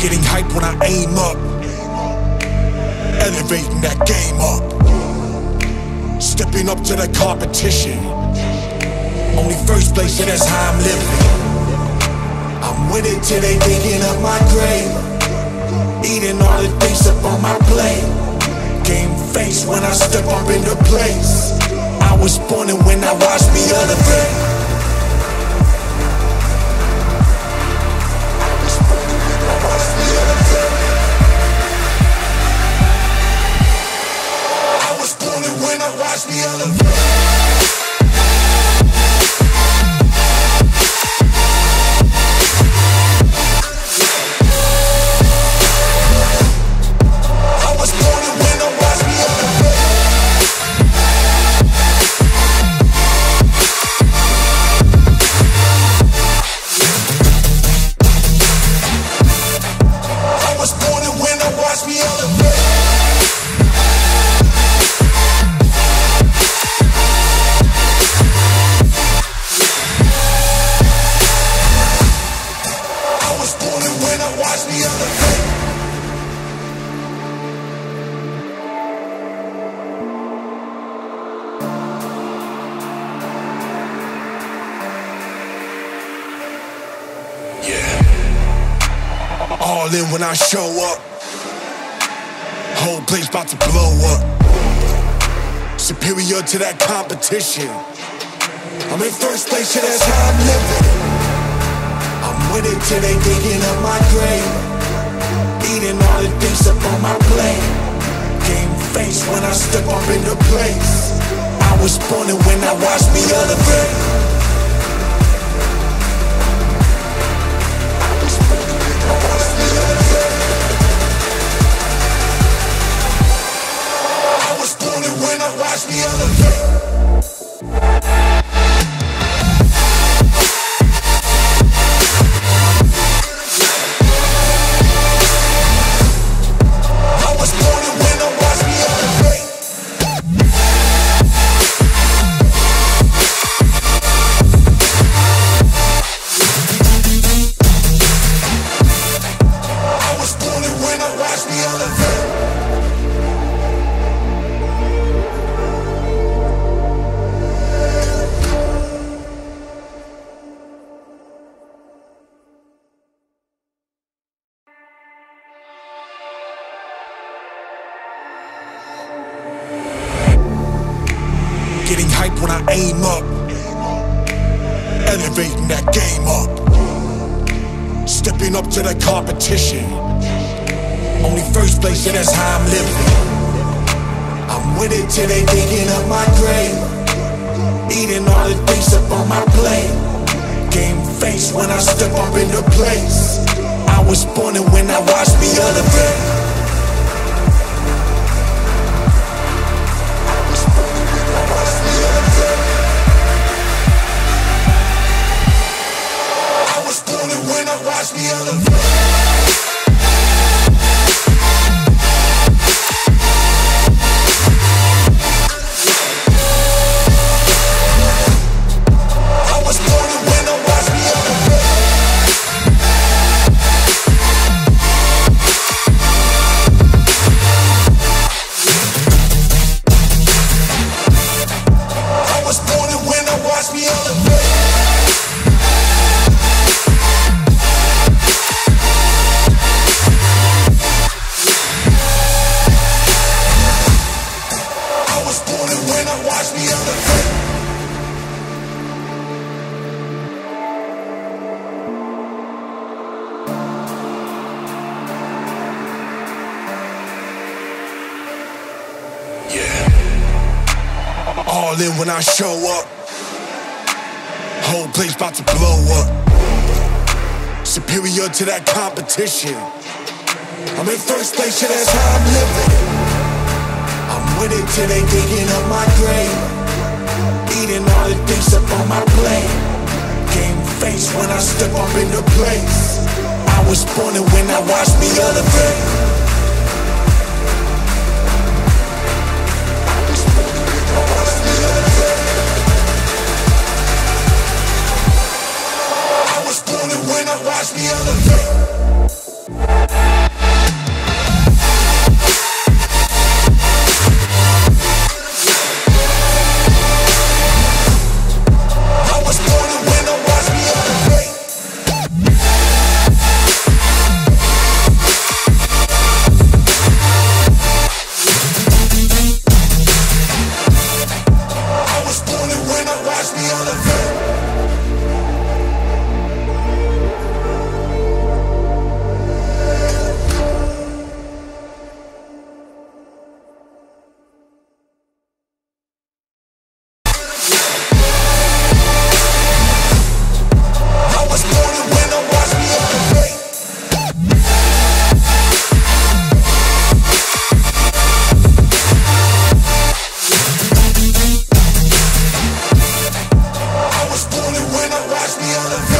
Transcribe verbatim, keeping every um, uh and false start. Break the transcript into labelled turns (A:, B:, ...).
A: Getting hype when I aim up, elevating that game up, stepping up to the competition. Only first place, and that's how I'm living. I'm with it till they digging up my grave, eating all the things up on my plate. Game face when I step up into place. I was born and when I watched me elevate. Watch me elevate. All in when I show up, whole place about to blow up. Superior to that competition. I'm in first place, yeah, that's how I'm living. I'm with it till they digging up my grave, eating all the things up on my plate. Game face when I step up into place. I was born and when I watched me elevate. Watch me elevate. I was born and when I watch me elevate. I was born and when I watch me elevate. Getting hype when I aim up, elevating that game up, stepping up to the competition. Only first place, yeah, that's how I'm living. I'm with it till they digging up my grave, eating all the things up on my plate. Game face when I step up into place. I was born and when I watched me elevate. Watch me elevate. All in when I show up, whole place about to blow up. Superior to that competition. I'm in first place, yeah, that's how I'm living. I'm with it till they digging up my grave, eating all the things up on my plate. Game face when I step up into place. I was born and when I watched me elevate. Watch me elevate. pass me all the